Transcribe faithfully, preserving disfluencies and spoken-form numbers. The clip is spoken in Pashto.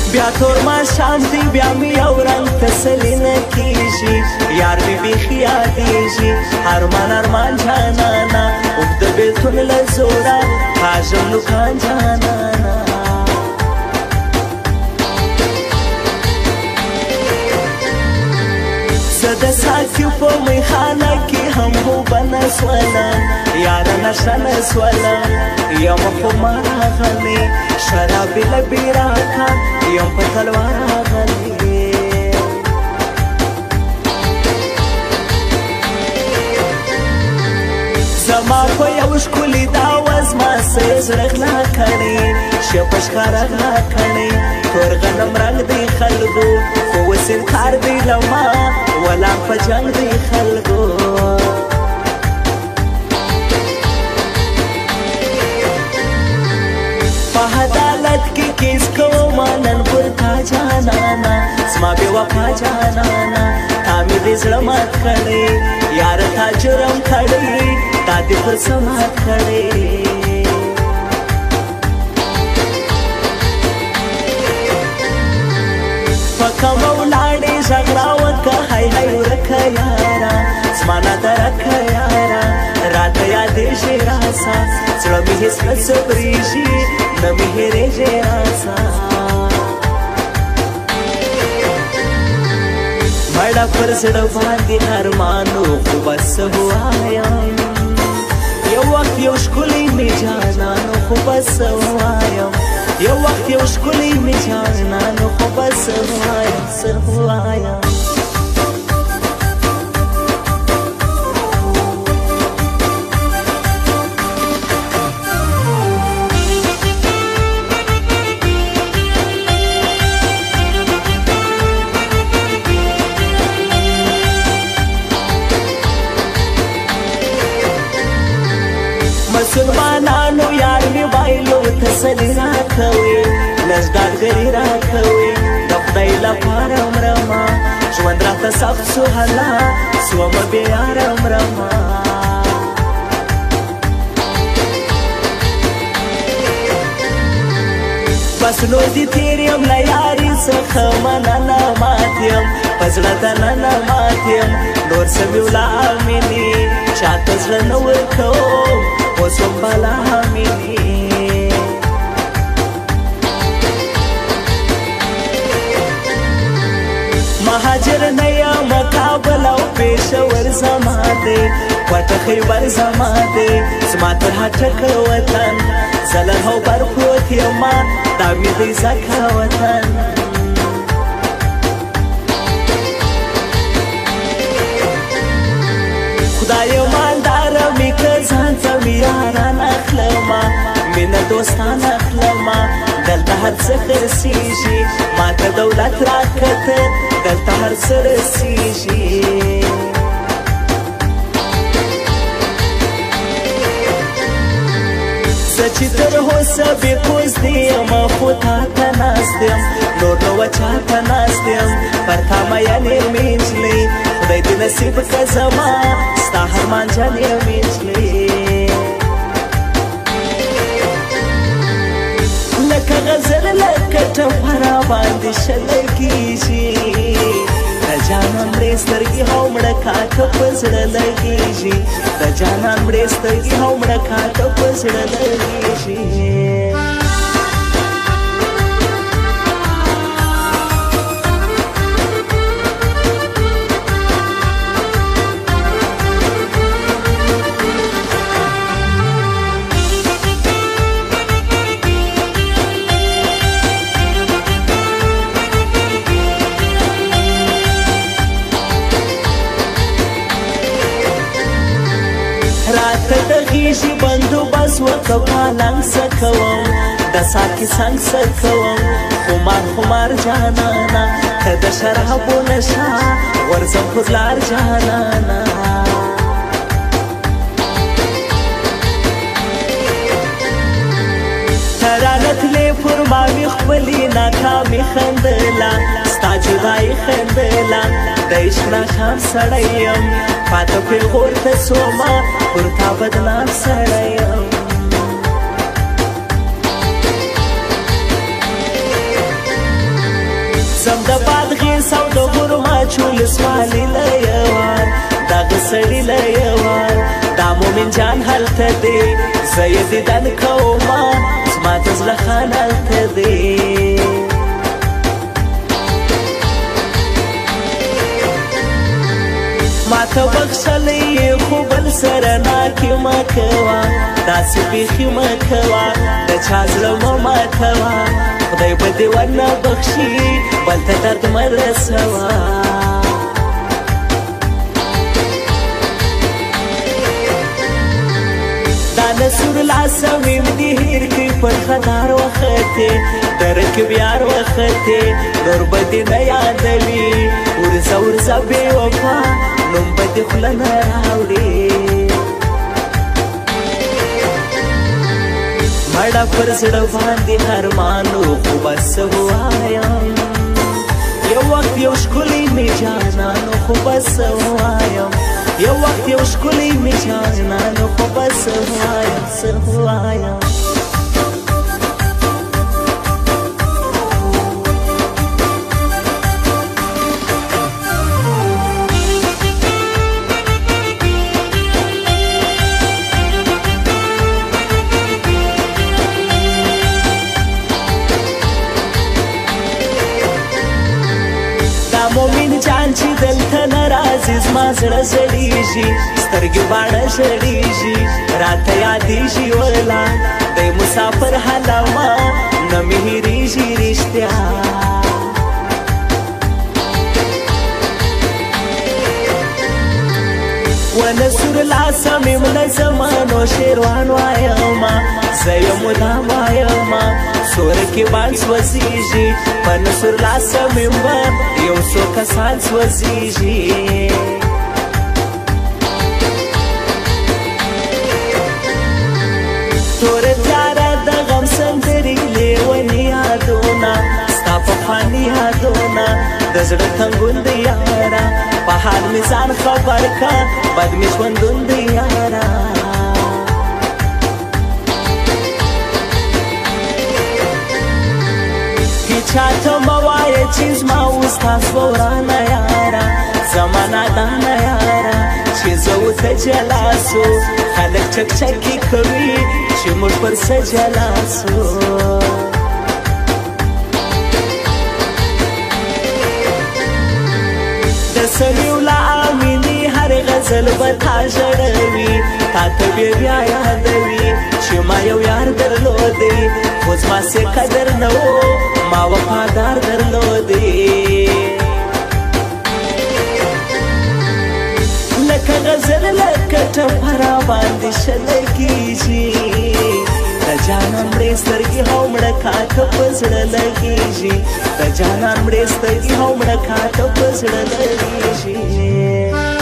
بیا تور ما شام دی بیا می یو رنگ تسلی نکیږي یار می بیخي یادیږي ارمان ارمان جانانا اوږده بېلتون له زوره کاږم نوکان جانانا زه د ساقي په میخانه کې هم خوبه نه سولم یاره نشه نه سولم یم خو ما راغلی شرابې لبې راکه یم په تلوار راغلی زما په یو ښکلي دا وزما سې زړه غلا کړې شپه ښکاره غلا کړې تور غنم رنګ دی خلکو خو اوس انکار دی له ما ولا په جنګ دی خلکو په عدالت کې کیس کوم نن پر تا جانانا زما بې وفا جانانا تا مې دې زړه مات کړی یاره تا جرم کړی تا دې پر څه مات کړی پکه ولاړې غږ راوکه هی هی ورکه یاره زما نه درکه یاره راته یادېږي راسه زړه مې هېڅ نه صبرېږي نه مې هېرېږي راسه مړه پر زړه باندې ارمانو خو بس وایم یو وخت یو ښکلی مې جانانو خو بس وایم یو وخت یو ښکلی مې جانانو خو بس وایم سر وایم مسلمانانو یار می بایلو تسلی را کوي لږ ډاډګري را کوي د خدای لپاره مرمه ژوند راته سخت سو هلا سومه بېیاره مرمه بس نو دې تېر یم له یاري څخه مننه مات یم په زړه دننه مات یم نور څه مې ولا مینې چاته زړه نه ورکوم اوس هم بلا مینې مهاجر نه یم کابل او پېښور زما دی کوټه خیبر زما دی زما تر هټکه وطن زه له هوبر پروت یمه دا مې دی ځکه وطن خدای مالداره مې که ځان ته مې یاران اخلمه مینه دوستان اخلمه دلته هر څه خرڅېږي ما ته دولت راکته دلته هر څه رسېږي زه چې تر اوسه بې کوزدې یم خو تا ته ناست یم نور نو چا ته ناست یم پر تا مینې مې نجلۍ خدای دې نصیب که زما ستا هرمان جانې مې نجلۍ لکه غزل لکه ټپه راباندې شلګېږي د جانان مړې سترګې هو مړه کاته په زړه لګېږي د جانان مړې سترګې هو مړه کاته په زړه لګېږي راته د غېږې بندوبست وکه پالنګ څه کوم د ساقي څنګ څه کوم خمار خمار جانانا که د شرابو نشه ورځم پر لار جانانا ترانه تلې پر ما مې خپلې ناکامې خندله ستا جدایي خندله د عشق ناکام سړی یم پاته پیغور ته سومه پر تا بدنام سړی یم زم د بادغیس او د غرماچو لسوالي له یوان دغه سړي له یوان دا مومن جان هلته دی زه یې دیدن کومه زما د زړه خان هلته دی ما ته بخښلی خو بل سره ناکې مه کوه داسې بیخي مه کوه د چا زړه مه ماتوه خدای به دې ونه بخښي بل ته درد مه رسوه دا نصور لاسه میم دې هېر کړي پر خدار وختې د رکب یار وختې نور به دې نه یادوي ورځه ورځه بې وفا نوم به دې خوله نه راوړي مړه پر زړه باندې ارمانو خو به څه ووایم یو وخت یو ښکلی مې جانانو خو به څه ووایم یو وخت یو ښکلی مې جانانو خو به څه ووایم څه ووایم مومن جان چې دلته نه راځي زما زړه زړېږي سترګې باڼه ژړېږي راته یادېږي ولا دی مسافر حالما نه مې هېرېږي رښتیا ونصور لاسه مې له زمانو شیروان وایما زه یې مدام وایما سور کې بان سوځېږي په نصور لاسه مې به یو څو کسان سوځېږي توره تیاره د غم سندرې لیوني یادونه ستا پخواني یادونه د زړه تنګون د یاره په حال مې ځان خبر که بد مې ژوندون د یاره چاته مه وایه چې زما اوس تاسو ورانه یاره زما نادانه یاره چې زه ورته جلا سو خلک چکچکې کوي چې موږ پر څه جلا سو د سمیولا امیني هر غزل به تا ژړوي تا ته بیا بیا یادوي چې ما یو یار درلودی خو زما سې قدر نه و ما وفادار درلودی لکه غزل لکه ټپه را باندې شلګېږي د جانان مړې سترګې هم مړه کاته په زړه لګېږي د جانان مړې سترګې هم مړه کاته په زړه لګېږي